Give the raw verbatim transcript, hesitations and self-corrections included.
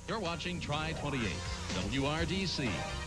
You're watching Try twenty-eight, W R D C.